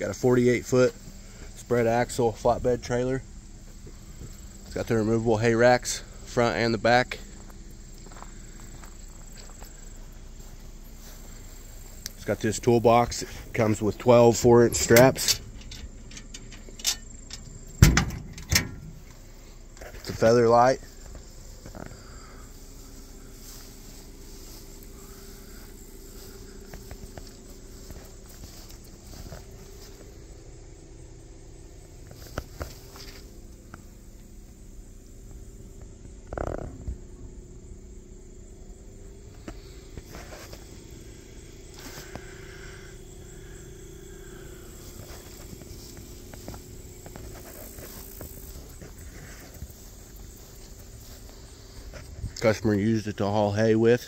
Got a 48-foot spread axle flatbed trailer. It's got the removable hay racks, front and the back. It's got this toolbox. It comes with 12 4-inch straps. It's a feather light. Customer used it to haul hay with.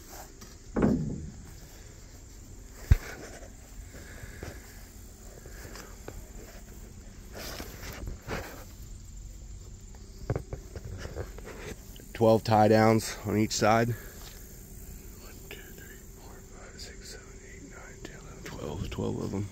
"12 tie downs on each side. 1, 2, 3, 4, 5, 6, 7, 8, 9, 10, 11, 12 of them.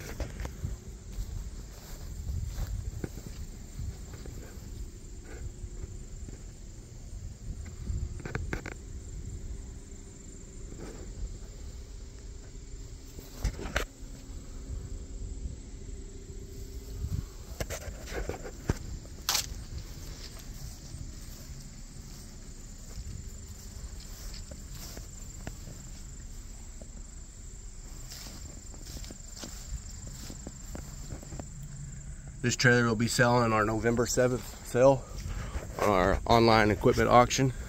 This trailer will be selling on our November 7th sale on our online equipment auction.